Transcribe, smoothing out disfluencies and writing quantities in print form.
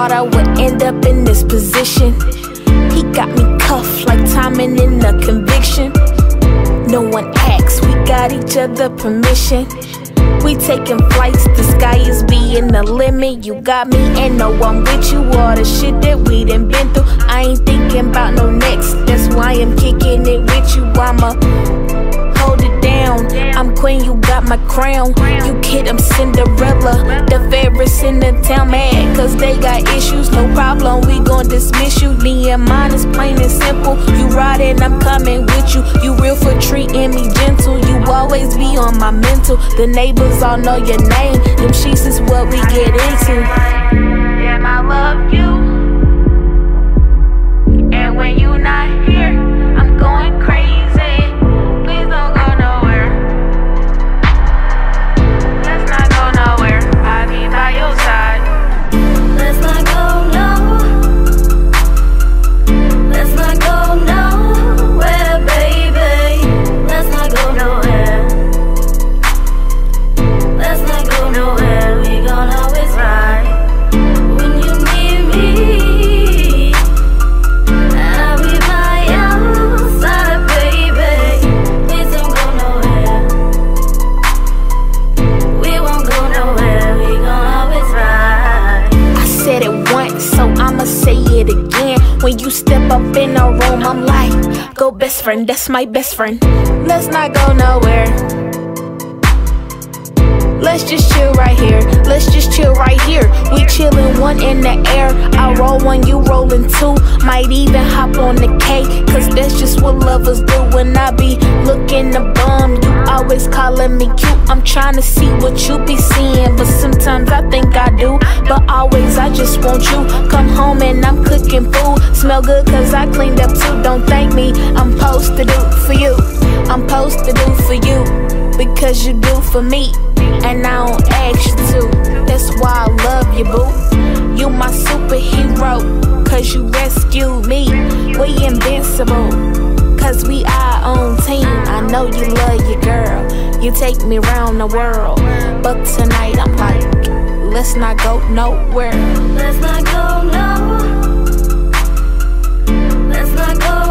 thought I would end up in this position. He got me cuffed like timing in a conviction. No one asks, we got each other permission. We taking flights, the sky is being the limit. You got me and no, I'm with you. All the shit that we done been through, I ain't thinking about no next. That's why I'm kicking it with you. I'ma hold it down. I'm queen, you got my crown. You kid, I'm Cinderella, the fairest in the town. Mad cause they got issues, no problem, we gon' dismiss you. Me and mine is plain and simple. You riding, I'm coming with you. You real for treating me gentle. You always be on my mental. The neighbors all know your name. Them sheets is what we get into. Damn, I love you. And when you not here, I'm going crazy. Please don't go nowhere. Let's not go nowhere. I'll be by your side. Let's not go nowhere. Let's not go nowhere, baby. Let's not go nowhere. Let's not go nowhere. We gon' always ride. When you need me, I'll be by your side, baby. Please don't go nowhere. We won't go nowhere. We gon' always ride. I said it once, so I'ma say it again. When you step up in a room, I'm like, go best friend, that's my best friend. Let's not go nowhere. Let's just chill right here. Let's just chill right here. We chillin' one in the air. I roll one, you rollin' two. Might even hop on the K, cause that's just what lovers do. When I be looking to bum, you always callin' me cute. I'm tryna see what you be seeing, but sometimes I think I do. But always I just want you. Come home and I'm cooking food. Smell good cause I cleaned up too. Don't thank me, I'm supposed to do for you. I'm supposed to do for you, because you do for me. And I don't ask you to. That's why I love you, boo. You my superhero, cause you rescued me. We invincible, cause we our own team. I know you love your girl, you take me round the world. But tonight I'm like, let's not go nowhere. Let's not go nowhere. Let's not go